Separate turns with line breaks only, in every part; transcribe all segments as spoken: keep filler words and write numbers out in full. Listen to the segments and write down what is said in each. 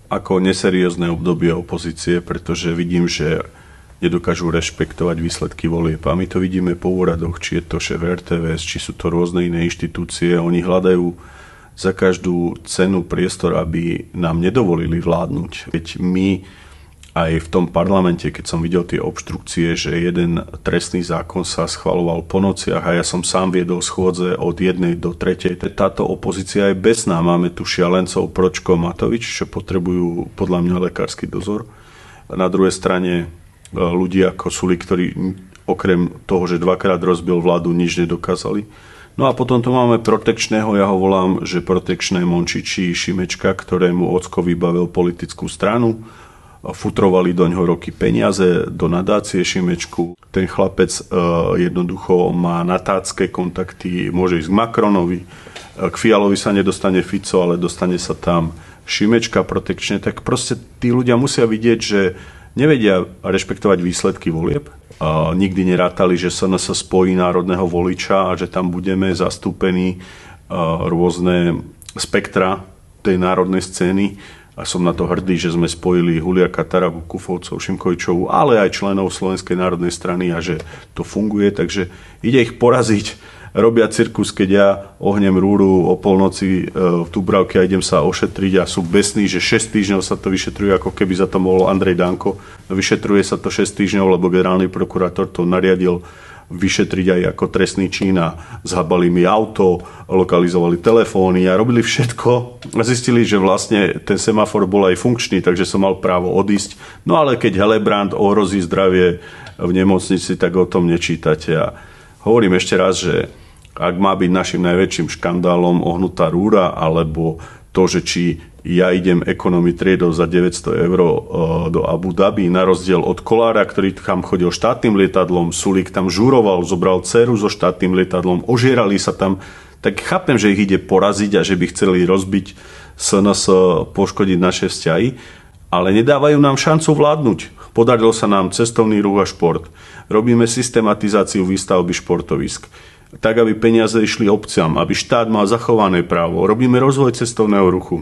ako neseriózne obdobie opozície, pretože vidím, že nedokážu rešpektovať výsledky volieb. A my to vidíme po úradoch, či je to šéf er té vé es, či sú to rôzne iné inštitúcie. Oni hľadajú za každú cenu priestor, aby nám nedovolili vládnuť. Keď my aj v tom parlamente, keď som videl tie obštrukcie, že jeden trestný zákon sa schvaľoval po nociach a ja som sám viedol schôdze od jednej do tretej. Táto opozícia je besná. Máme tu šialencov Pročko, Matovič, čo potrebujú podľa mňa lekársky dozor. Na druhej strane ľudia ako Sulík, ktorí okrem toho, že dvakrát rozbil vládu, nič nedokázali. No a potom tu máme protekčného, ja ho volám, že protekčné Mončiči Šimečka, ktorému ocko vybavil politickú stranu. Futrovali do ňoho roky peniaze, do nadácie Šimečku. Ten chlapec e, jednoducho má natácké kontakty, môže ísť k Macronovi, k Fialovi sa nedostane Fico, ale dostane sa tam Šimečka protekčne. Tak proste tí ľudia musia vidieť, že nevedia rešpektovať výsledky volieb. E, nikdy nerátali, že es en es spojí národného voliča a že tam budeme zastúpení e, rôzne spektra tej národnej scény. A som na to hrdý, že sme spojili Huliaka, Tarabu, Kufovcov, Šimkovičovú, ale aj členov Slovenskej národnej strany a že to funguje. Takže ide ich poraziť, robia cirkus, keď ja ohnem rúru o polnoci v Dúbravke a idem sa ošetriť a sú besní, že šesť týždňov sa to vyšetruje, ako keby za to mohol Andrej Danko. Vyšetruje sa to šesť týždňov, lebo generálny prokurátor to nariadil vyšetriť aj ako trestný čin a zhabali mi auto, lokalizovali telefóny a robili všetko a zistili, že vlastne ten semafor bol aj funkčný, takže som mal právo odísť. No ale keď Helebrant ohrozí zdravie v nemocnici, tak o tom nečítate. A hovorím ešte raz, že ak má byť našim najväčším škandálom ohnutá rúra, alebo to, že či ja idem economy triedou za deväťsto eur do Abu Dhabi, na rozdiel od Kolára, ktorý tam chodil štátnym lietadlom, Sulík tam žuroval, zobral dceru so štátnym lietadlom, ožierali sa tam, tak chápem, že ich ide poraziť a že by chceli rozbiť es en es, poškodiť naše vzťahy, ale nedávajú nám šancu vládnuť. Podarilo sa nám cestovný ruch a šport. Robíme systematizáciu výstavby športovisk, tak, aby peniaze išli obciam, aby štát mal zachované právo. Robíme rozvoj cestovného ruchu.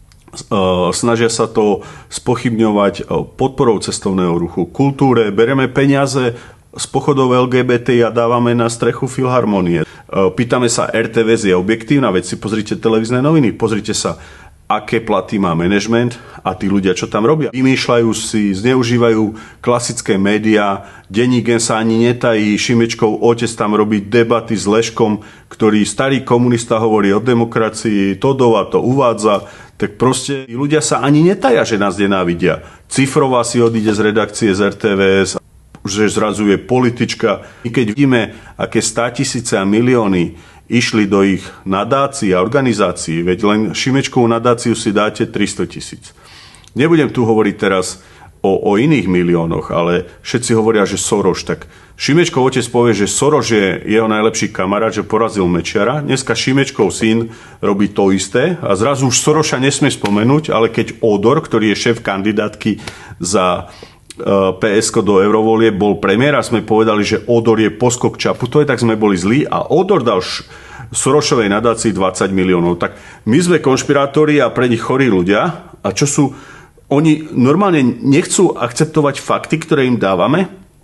Snažia sa to spochybňovať podporou cestovného ruchu, kultúre, bereme peniaze z pochodov el gé bé té a dávame na strechu Filharmonie. Pýtame sa, er té vé es je objektívna, veď si pozrite televízne noviny, pozrite sa, aké platy má manažment a tí ľudia, čo tam robia. Vymýšľajú si, zneužívajú klasické médiá, denník N sa ani netají, Šimečkov otec tam robí debaty s Leškom, ktorý starý komunista hovorí o demokracii, Todova to uvádza, tak proste ľudia sa ani netaja, že nás nenávidia. Cifrová si odíde z redakcie z er té vé es, že zrazu je politička. I keď vidíme, aké státisíce a milióny išli do ich nadácií a organizácií, veď len Šimečkovú nadáciu si dáte tristo tisíc. Nebudem tu hovoriť teraz o, o iných miliónoch, ale všetci hovoria, že Soros, tak Šimečkov otec povie, že Soros je jeho najlepší kamarát, že porazil Mečiara. Dneska Šimečkov syn robí to isté a zrazu už Soroša nesmie spomenúť, ale keď Odor, ktorý je šéf kandidátky za pé es do eurovolie, bol premiér a sme povedali, že Odor je poskok Čaputovej, tak sme boli zlí a Odor dal Sorošovej nadácii dvadsať miliónov. Tak my sme konšpirátori a pre nich chorí ľudia. A čo sú? Oni normálne nechcú akceptovať fakty, ktoré im dávame.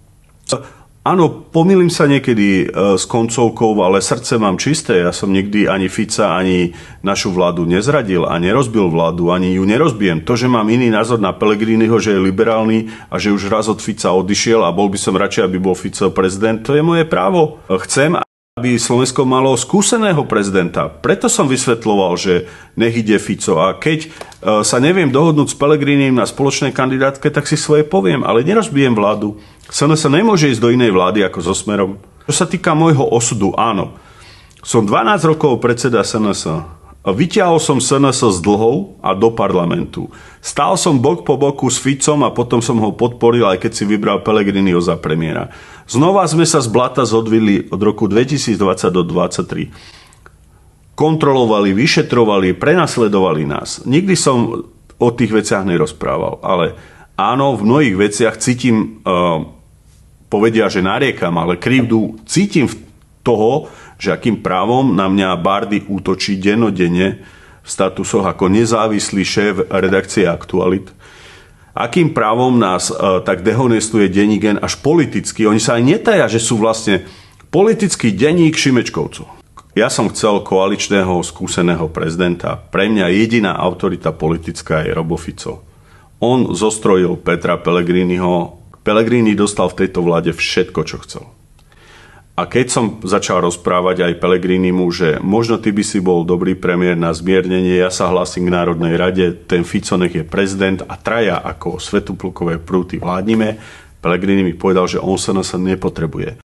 Áno, pomýlim sa niekedy s koncovkou, ale srdce mám čisté. Ja som nikdy ani Fica, ani našu vládu nezradil a nerozbil vládu, ani ju nerozbijem. To, že mám iný názor na Pellegriniho, že je liberálny a že už raz od Fica odišiel a bol by som radšej, aby bol Fico prezident, to je moje právo. Chcem, aby Slovensko malo skúseného prezidenta. Preto som vysvetľoval, že nech ide Fico. A keď sa neviem dohodnúť s Pellegrinim na spoločnej kandidátke, tak si svoje poviem, ale nerozbijem vládu. es en es sa nemôže ísť do inej vlády ako so Smerom. Čo sa týka môjho osudu, áno. Som dvanásť rokov predseda es en es. Vyťahol som es en es z dlhov a do parlamentu. Stál som bok po boku s Ficom a potom som ho podporil, aj keď si vybral Pellegriniho za premiéra. Znova sme sa z blata zodvili od roku dvetisícdvadsať do dvadsaťtri. Kontrolovali, vyšetrovali, prenasledovali nás. Nikdy som o tých veciach nerozprával, ale áno, v mnohých veciach cítim, uh, povedia, že nariekam, ale krivdu cítim v toho, že akým právom na mňa Bardy útočí dennodenne v statusoch ako nezávislý šéf redakcie Aktualit. Akým právom nás uh, tak dehonestuje denník N až politicky? Oni sa aj netaja, že sú vlastne politický denník Šimečkovcov. Ja som chcel koaličného skúseného prezidenta. Pre mňa jediná autorita politická je Robo Fico. On zostrojil Petra Pellegriniho. Pellegrini dostal v tejto vláde všetko, čo chcel. A keď som začal rozprávať aj Pellegrinimu, že možno ty by si bol dobrý premiér na zmiernenie, ja sa hlásim k Národnej rade, ten Fico nech je prezident a traja ako svetoplukové prúty vládnime, Pellegrini mi povedal, že on sa nás nepotrebuje.